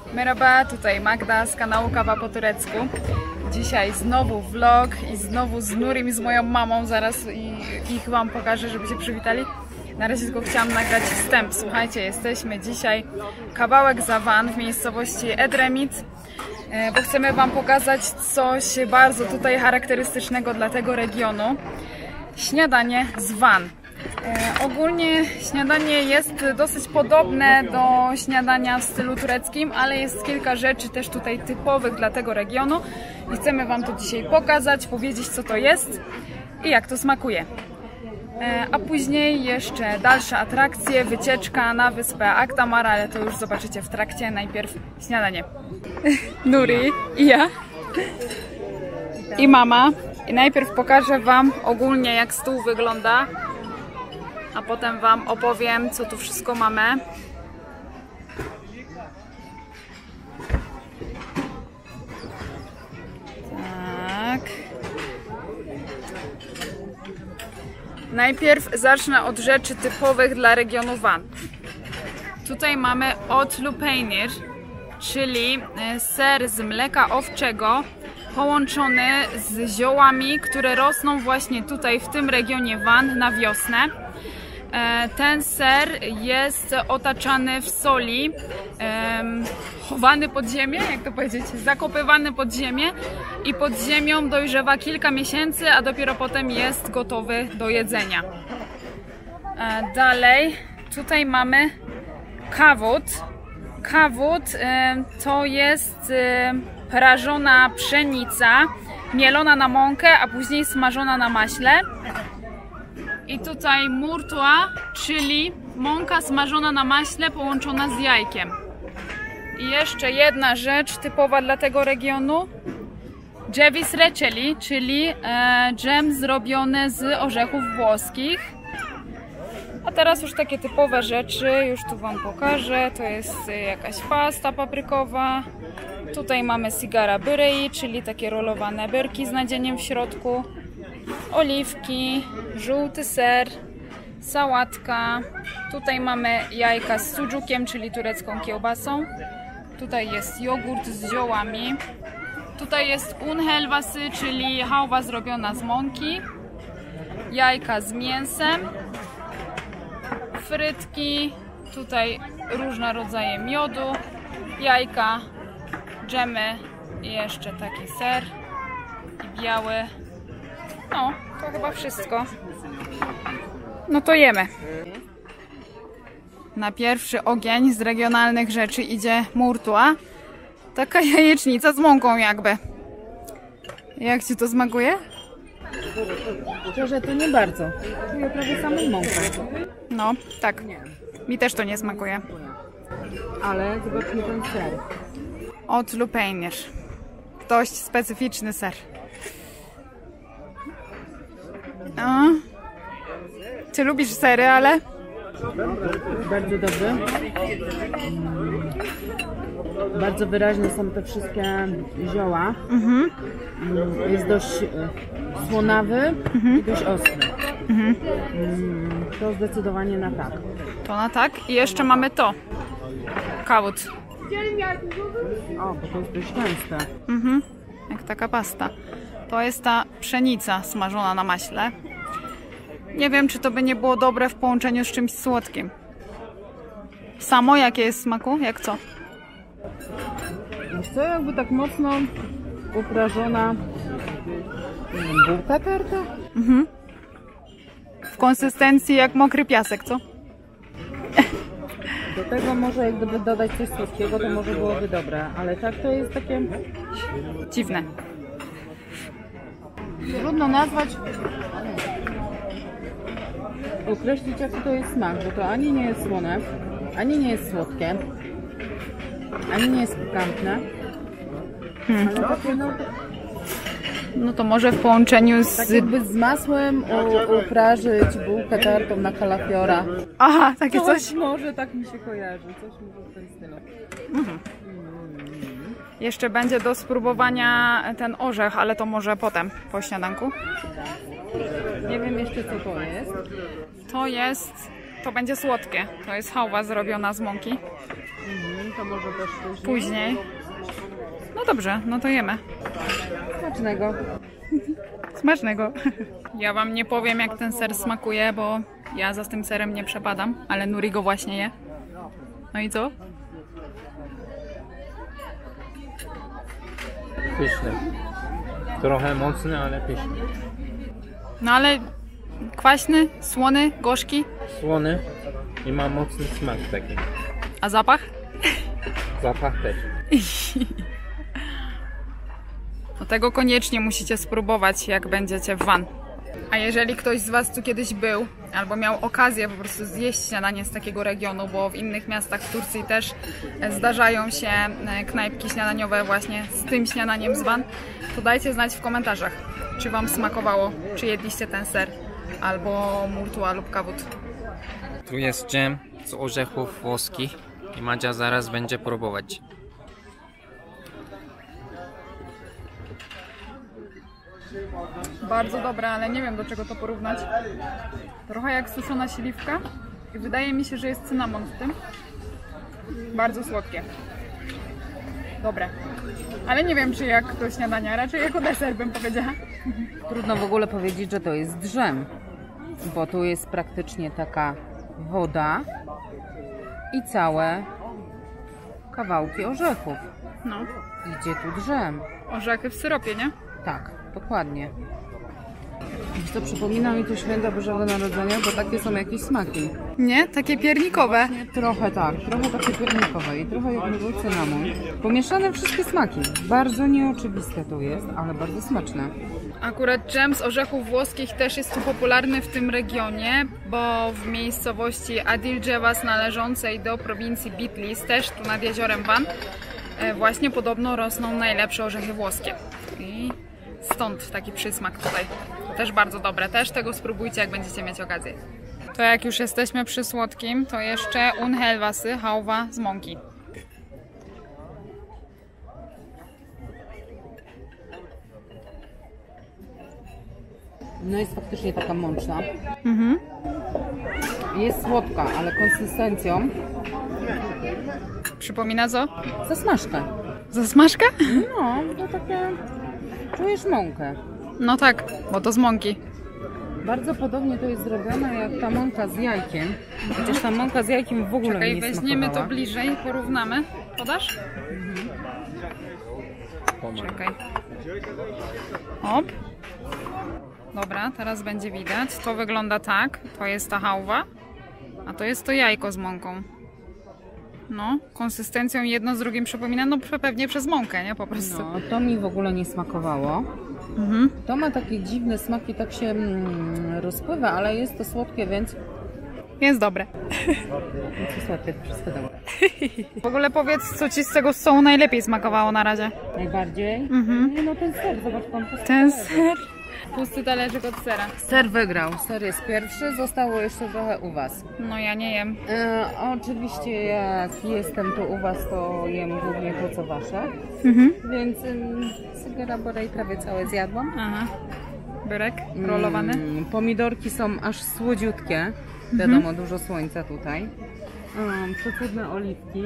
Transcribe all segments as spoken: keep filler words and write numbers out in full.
Merhaba, tutaj Magda z kanału Kawa po turecku. Dzisiaj znowu vlog i znowu z Nurim i z moją mamą. Zaraz ich wam pokażę, żeby się przywitali. Na razie tylko chciałam nagrać wstęp. Słuchajcie, jesteśmy dzisiaj kawałek za Van w miejscowości Edremit, bo chcemy wam pokazać coś bardzo tutaj charakterystycznego dla tego regionu. Śniadanie z Van. E, ogólnie śniadanie jest dosyć podobne do śniadania w stylu tureckim, ale jest kilka rzeczy też tutaj typowych dla tego regionu i chcemy wam to dzisiaj pokazać, powiedzieć co to jest i jak to smakuje. E, a później jeszcze dalsze atrakcje, wycieczka na wyspę Akdamar, ale to już zobaczycie w trakcie. Najpierw śniadanie. Nuri i ja i mama. I najpierw pokażę wam ogólnie jak stół wygląda, a potem wam opowiem co tu wszystko mamy. Tak. Najpierw zacznę od rzeczy typowych dla regionu Van. Tutaj mamy otlu peynir, czyli ser z mleka owczego połączony z ziołami, które rosną właśnie tutaj w tym regionie Van na wiosnę. Ten ser jest otaczany w soli, chowany pod ziemię, jak to powiedzieć, zakopywany pod ziemię i pod ziemią dojrzewa kilka miesięcy, a dopiero potem jest gotowy do jedzenia. Dalej tutaj mamy kawut. Kawut to jest prażona pszenica, mielona na mąkę, a później smażona na maśle. I tutaj murtua, czyli mąka smażona na maśle połączona z jajkiem. I jeszcze jedna rzecz typowa dla tego regionu. Ceviz reçeli, czyli e, dżem zrobiony z orzechów włoskich. A teraz już takie typowe rzeczy, już tu wam pokażę. To jest jakaś pasta paprykowa. Tutaj mamy sigara börei, czyli takie rolowane berki z nadzieniem w środku. Oliwki, żółty ser, sałatka. Tutaj mamy jajka z suczukiem, czyli turecką kiełbasą. Tutaj jest jogurt z ziołami. Tutaj jest un helvası, czyli hałwa zrobiona z mąki. Jajka z mięsem. Frytki. Tutaj różne rodzaje miodu. Jajka, dżemy i jeszcze taki ser i biały. No, to chyba wszystko. No to jemy. Na pierwszy ogień z regionalnych rzeczy idzie murtua. Taka jajecznica z mąką jakby. Jak ci to smakuje? Szczerze to nie bardzo. Czuję prawie samą mąkę. No, tak. Mi też to nie smakuje. Ale zobaczmy ten ser. Otlu peynir. Dość specyficzny ser. A? Ty lubisz sery, ale? Bardzo dobry. Bardzo wyraźne są te wszystkie zioła. Mhm. Jest dość słonawy mhm. i dość ostry. Mhm. To zdecydowanie na tak. To na tak. I jeszcze mamy to. Kawut. O, bo to jest dość częste. Mhm. Jak taka pasta. To jest ta pszenica smażona na maśle. Nie wiem, czy to by nie było dobre w połączeniu z czymś słodkim. Samo jakie jest smaku? Jak co? Wiesz co, jakby tak mocno uprażona bułka tarta? Mhm. W konsystencji jak mokry piasek, co? Do tego może jak gdyby dodać coś słodkiego, to może byłoby dobre, ale tak to jest takie dziwne. Trudno nazwać, określić jaki to jest smak, bo to ani nie jest słone, ani nie jest słodkie, ani nie jest pikantne, hmm. ale takie no... No to może w połączeniu z... Tak jakby z masłem u, uprażyć bułkę tartą na kalafiora. Aha, takie coś? Coś może tak mi się kojarzy, coś może w tym stylu. Mhm. Jeszcze będzie do spróbowania ten orzech, ale to może potem, po śniadanku. Nie wiem jeszcze co to jest. To jest, to będzie słodkie. To jest hałwa zrobiona z mąki. Mhm. to może też później. Później. No dobrze, no to jemy. Smacznego. Smacznego. Ja wam nie powiem, jak ten ser smakuje, bo ja za tym serem nie przepadam, ale Nuri go właśnie je. No i co? Pyszny. Trochę mocny, ale pyszny. No ale kwaśny, słony, gorzki. Słony i ma mocny smak taki. A zapach? Zapach też. No tego koniecznie musicie spróbować, jak będziecie w Van. A jeżeli ktoś z was tu kiedyś był, albo miał okazję po prostu zjeść śniadanie z takiego regionu, bo w innych miastach w Turcji też zdarzają się knajpki śniadaniowe właśnie z tym śniadaniem z Van, to dajcie znać w komentarzach, czy wam smakowało, czy jedliście ten ser, albo murtua lub kawut. Tu jest dżem z orzechów włoskich i Madzia zaraz będzie próbować. Bardzo dobre, ale nie wiem, do czego to porównać. Trochę jak suszona śliwka i wydaje mi się, że jest cynamon w tym. Bardzo słodkie. Dobre. Ale nie wiem, czy jak do śniadania, raczej jako deser bym powiedziała. Trudno w ogóle powiedzieć, że to jest dżem, bo tu jest praktycznie taka woda i całe kawałki orzechów. No. Idzie tu dżem. Orzechy w syropie, nie? Tak, dokładnie. Wiesz, to przypomina mi to święta Bożego Narodzenia, bo takie są jakieś smaki. Nie? Takie piernikowe. Trochę tak, trochę takie piernikowe i trochę jak mówił cynamon. Pomieszane wszystkie smaki. Bardzo nieoczywiste to jest, ale bardzo smaczne. Akurat dżem z orzechów włoskich też jest tu popularny w tym regionie, bo w miejscowości Adilcevas należącej do prowincji Bitlis, też tu nad jeziorem Van, właśnie podobno rosną najlepsze orzechy włoskie. I stąd taki przysmak tutaj. To też bardzo dobre. Też tego spróbujcie, jak będziecie mieć okazję. To jak już jesteśmy przy słodkim, to jeszcze un helvası, hałwa z mąki. No jest faktycznie taka mączna. Mhm. Jest słodka, ale konsystencją Przypomina co? zasmażka. Zasmażka? No, to takie... Czujesz mąkę. No tak, bo to z mąki. Bardzo podobnie to jest zrobione jak ta mąka z jajkiem. Chociaż ta mąka z jajkiem w ogóle Czekaj, mi nie weźmiemy smakowała. to bliżej, porównamy. Podasz? Pomagam. Czekaj. Op. Dobra, teraz będzie widać. To wygląda tak. To jest ta hałwa, a to jest to jajko z mąką. No, konsystencją jedno z drugim przypomina, no pewnie przez mąkę, nie? Po prostu. No, to mi w ogóle nie smakowało. Mhm. To ma takie dziwne smaki, tak się mm, rozpływa, ale jest to słodkie, więc... Jest dobre. Jest słodkie, to wszystko dobre. W ogóle powiedz, co ci z tego sołu najlepiej smakowało na razie. Najbardziej? Mhm. No ten ser, zobacz pan. Ten ser. Pusty talerzyk od sera. Ser wygrał, ser jest pierwszy, zostało jeszcze trochę u was. No ja nie jem. E, oczywiście jak jestem tu u was, to jem głównie to co wasze, Mhm. więc ym, sygera borej prawie całe zjadłam. Aha. Byrek rolowany. Mm, pomidorki są aż słodziutkie, wiadomo, dużo słońca tutaj. Um, przecudne oliwki.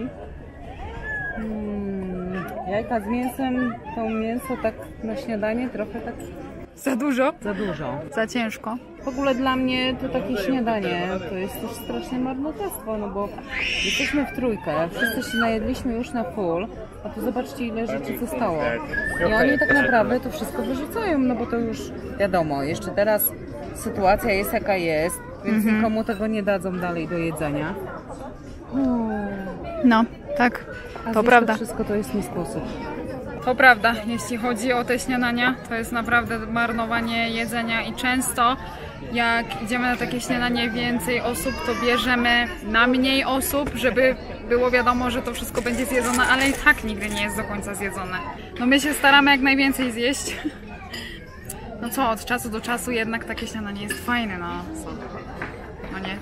Mm, jajka z mięsem, to mięso tak na śniadanie trochę tak Za dużo? za dużo. Za ciężko. W ogóle dla mnie to takie śniadanie to jest też strasznie marnotrawstwo, no bo jesteśmy w trójkę, wszyscy się najedliśmy już na full, a tu zobaczcie ile rzeczy zostało. I oni tak naprawdę to wszystko wyrzucają, no bo to już wiadomo, jeszcze teraz sytuacja jest jaka jest, więc Mhm. nikomu tego nie dadzą dalej do jedzenia. Hmm. No, tak. A To zjeść prawda. To wszystko to jest nie sposób. To prawda, jeśli chodzi o te śniadania, to jest naprawdę marnowanie jedzenia i często jak idziemy na takie śniadanie więcej osób, to bierzemy na mniej osób, żeby było wiadomo, że to wszystko będzie zjedzone, ale i tak nigdy nie jest do końca zjedzone. No my się staramy jak najwięcej zjeść. No co, od czasu do czasu jednak takie śniadanie jest fajne, no co? No nie?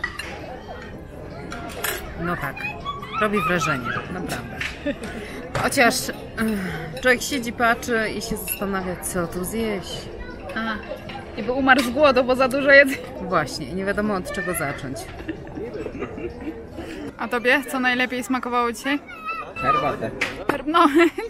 No tak, robi wrażenie, naprawdę. Chociaż ech, człowiek siedzi, patrzy i się zastanawia, co tu zjeść. Aha. I by umarł z głodu, bo za dużo jedzenia. Właśnie, nie wiadomo od czego zacząć. A tobie co najlepiej smakowało dzisiaj? Herbatę. No.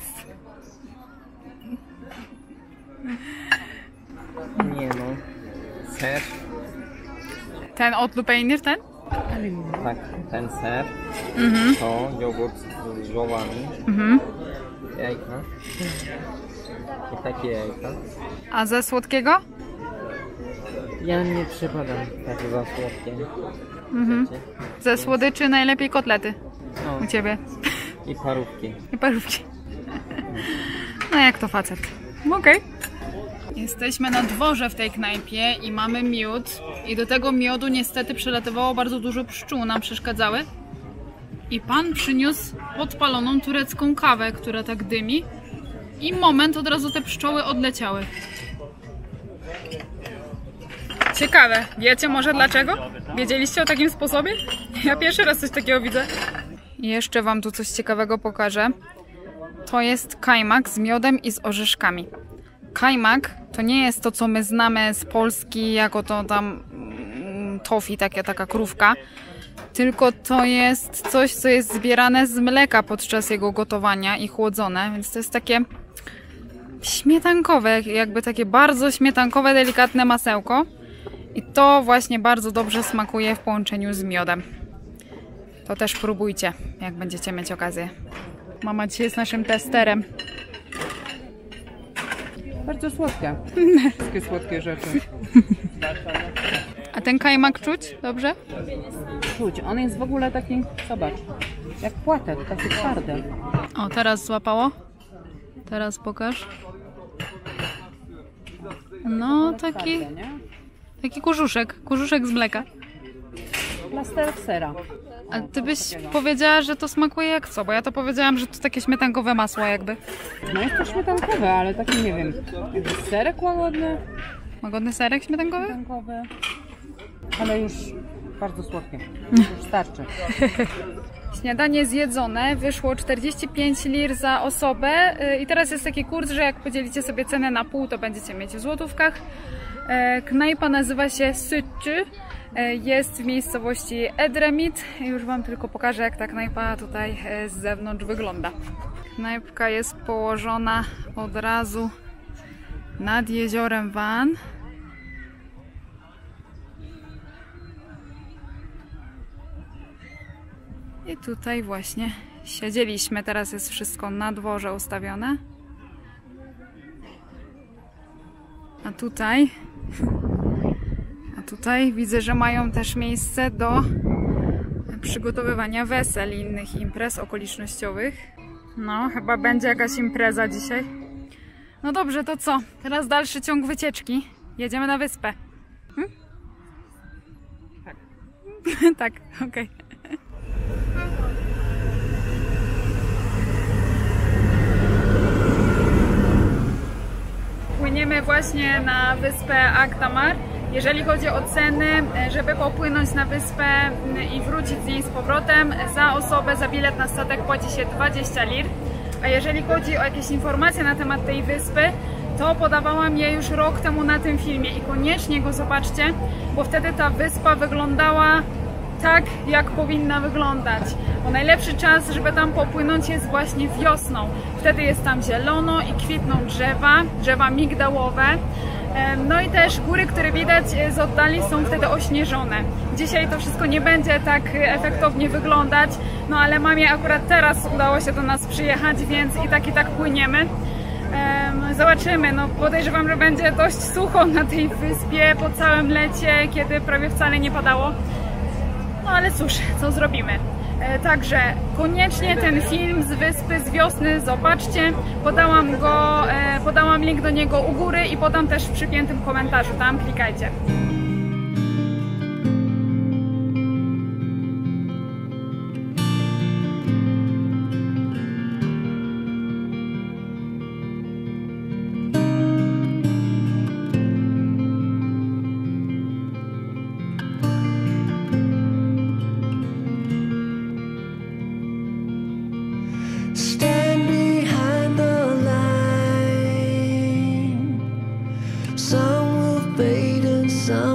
Nie no. Ser. Ten od Lupeinir, ten? Tak, ten ser. Mhm. To jogurt z ziołami. Mhm. Jajka. I takie jajka. A ze słodkiego? Ja nie przypadam tak za słodkie. Mhm. Ze słodyczy najlepiej kotlety. No. U ciebie. I parówki. I parówki. No jak to facet. Okej. Okay. Jesteśmy na dworze w tej knajpie i mamy miód. I do tego miodu niestety przelatywało bardzo dużo pszczół, nam przeszkadzały. I pan przyniósł podpaloną turecką kawę, która tak dymi. I moment, od razu te pszczoły odleciały. Ciekawe. Wiecie może dlaczego? Wiedzieliście o takim sposobie? Ja pierwszy raz coś takiego widzę. I jeszcze wam tu coś ciekawego pokażę. To jest kajmak z miodem i z orzeszkami. Kajmak to nie jest to, co my znamy z Polski, jako to tam mm, tofi, taka, taka krówka. Tylko to jest coś, co jest zbierane z mleka podczas jego gotowania i chłodzone. Więc to jest takie śmietankowe, jakby takie bardzo śmietankowe, delikatne masełko. I to właśnie bardzo dobrze smakuje w połączeniu z miodem. To też próbujcie, jak będziecie mieć okazję. Mama dzisiaj jest naszym testerem. Bardzo słodkie. Wszystkie słodkie rzeczy. A ten kajmak czuć? Dobrze? Czuć. On jest w ogóle taki, zobacz, jak płatek, taki twardy. O, teraz złapało. Teraz pokaż. No, taki, Twardy, nie? taki kurzuszek. Kurzuszek z mleka. Plaster sera. A ty byś powiedziała, że to smakuje jak co? Bo ja to powiedziałam, że to takie śmietankowe masło jakby. No jest to śmietankowe, ale taki nie wiem, jakiś serek łagodny. Łagodny serek śmietankowy? Śmietankowy. Ale już bardzo słodkie. Już starczy. Śniadanie zjedzone, wyszło czterdzieści pięć lir za osobę i teraz jest taki kurs, że jak podzielicie sobie cenę na pół, to będziecie mieć w złotówkach. Knajpa nazywa się Sütçü, jest w miejscowości Edremit. Już wam tylko pokażę, jak ta knajpa tutaj z zewnątrz wygląda. Knajpka jest położona od razu nad jeziorem Van. I tutaj właśnie siedzieliśmy, teraz jest wszystko na dworze ustawione. A tutaj, a tutaj widzę, że mają też miejsce do przygotowywania wesel i innych imprez okolicznościowych. No, chyba będzie jakaś impreza dzisiaj. No dobrze, to co? Teraz dalszy ciąg wycieczki. Jedziemy na wyspę. Hmm? Tak. Tak, okej. Okay. Płyniemy właśnie na wyspę Akdamar. Jeżeli chodzi o ceny, żeby popłynąć na wyspę i wrócić z niej z powrotem, za osobę, za bilet na statek płaci się dwadzieścia lir. A jeżeli chodzi o jakieś informacje na temat tej wyspy, to podawałam je już rok temu na tym filmie i koniecznie go zobaczcie, bo wtedy ta wyspa wyglądała tak, jak powinna wyglądać. Bo najlepszy czas, żeby tam popłynąć, jest właśnie wiosną. Wtedy jest tam zielono i kwitną drzewa, drzewa migdałowe. No i też góry, które widać z oddali, są wtedy ośnieżone. Dzisiaj to wszystko nie będzie tak efektownie wyglądać, no ale mamie akurat teraz udało się do nas przyjechać, więc i tak i tak płyniemy. Zobaczymy, no podejrzewam, że będzie dość sucho na tej wyspie po całym lecie, kiedy prawie wcale nie padało. No ale cóż, co zrobimy? Także koniecznie ten film z wyspy z wiosny zobaczcie. Podałam go, podałam link do niego u góry i podam też w przypiętym komentarzu. Tam klikajcie. Some will fade and some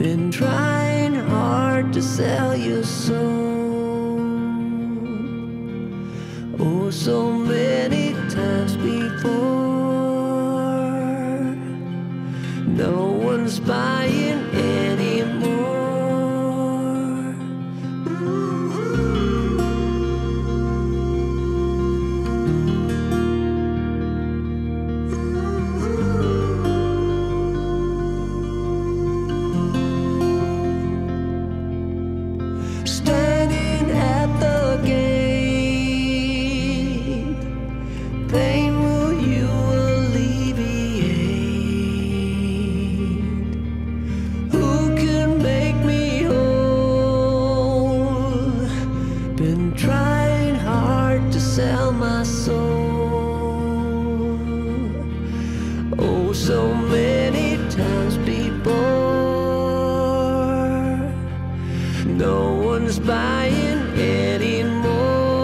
been trying hard to sell your soul. Oh, so many times before. No one's buying anymore. Standing at the gate, pain will you alleviate? Who can make me whole? Been trying hard to sell my soul. Oh, so many times before. No one's buying anymore.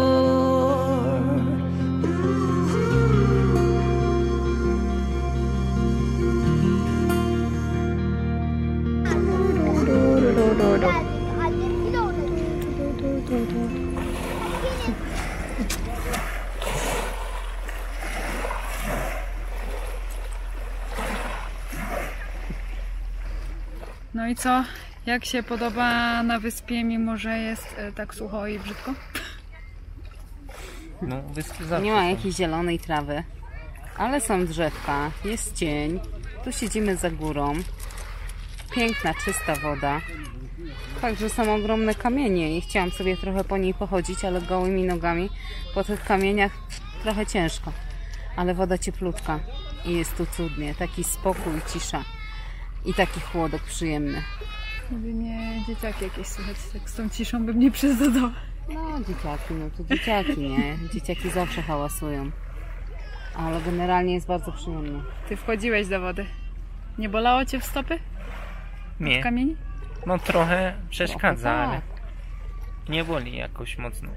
No i co? Jak się podoba na wyspie, mimo że jest e, tak sucho i brzydko? No, wyspy zawsze Nie ma są. jakiejś zielonej trawy, ale są drzewka, jest cień. Tu siedzimy za górą. Piękna, czysta woda. Fakt, że są ogromne kamienie i chciałam sobie trochę po niej pochodzić, ale gołymi nogami po tych kamieniach trochę ciężko. Ale woda cieplutka i jest tu cudnie. Taki spokój, cisza i taki chłodek przyjemny. Gdyby nie dzieciaki jakieś słychać, tak z tą ciszą bym nie przesadzała. No dzieciaki, no to dzieciaki, nie? Dzieciaki zawsze hałasują. Ale generalnie jest bardzo przyjemnie. Ty wchodziłeś do wody. Nie bolało cię w stopy? Nie, W kamieni? no trochę przeszkadza, Trochę ale tak. nie boli jakoś mocno.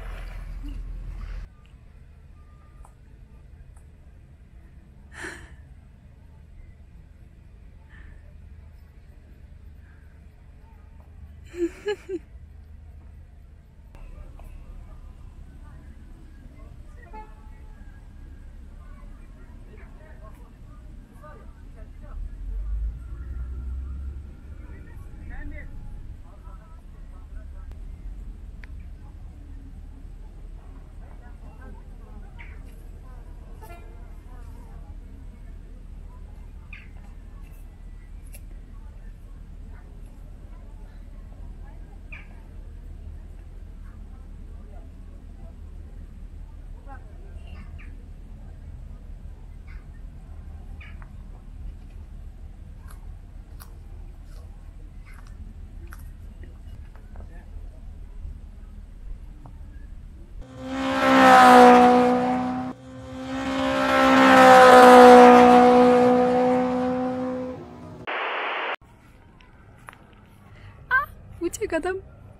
Ucieka tam.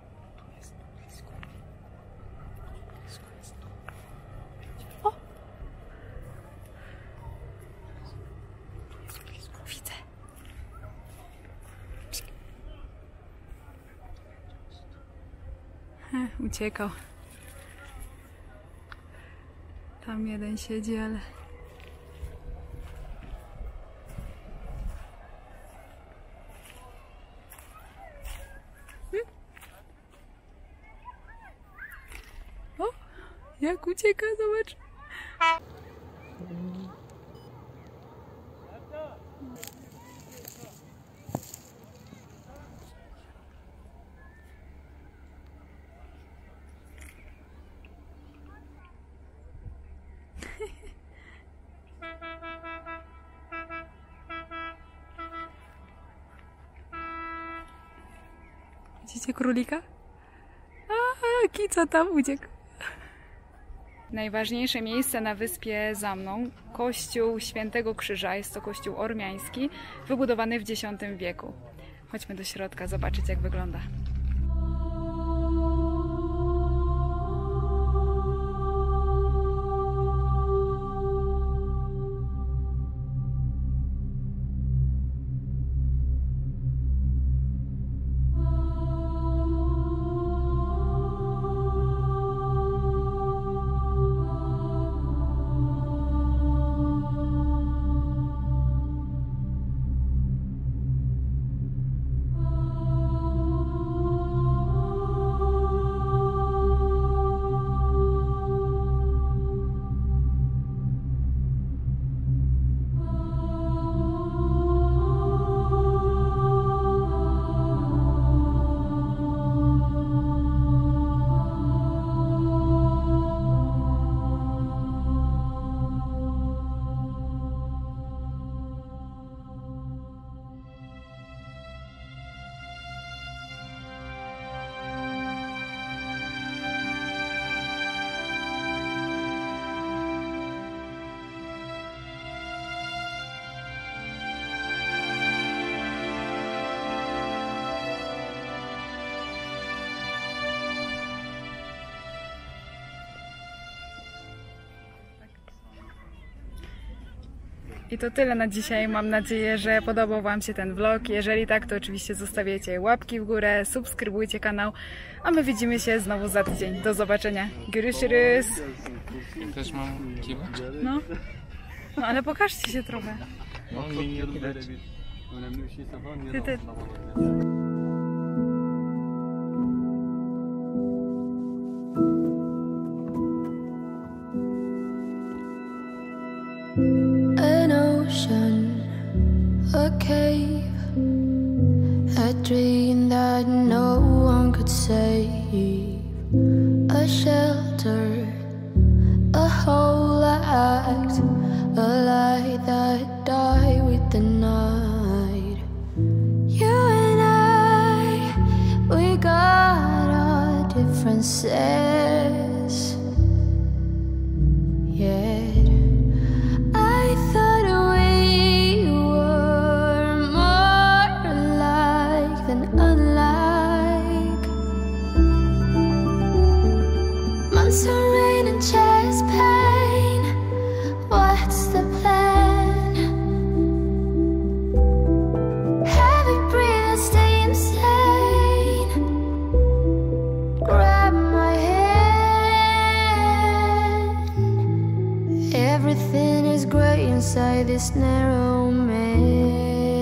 O! Widzę. He, uciekał. Tam jeden siedzi, ale... O! Jak ucieka, zobacz. Widzicie królika? A, kica tam uciekł. Najważniejsze miejsce na wyspie za mną, kościół Świętego Krzyża, jest to kościół ormiański, wybudowany w dziesiątym wieku. Chodźmy do środka zobaczyć, jak wygląda. I to tyle na dzisiaj. Mam nadzieję, że podobał Wam się ten vlog. Jeżeli tak, to oczywiście zostawiajcie łapki w górę, subskrybujcie kanał, a my widzimy się znowu za tydzień. Do zobaczenia. Gryszrys. Też mam kiwać? No. No ale pokażcie się trochę. No, mi nie widać. Ty, ty. An ocean, a cave, a dream that no one could save, a shelter, a whole act, a light that died with the night. You and I, we got our differences, yeah. I thought we were more alike than unlike. Months of rain and chest pain. What's the plan? Heavy breathe and stay insane. Grab my hand. Everything is grey inside this narrow maze.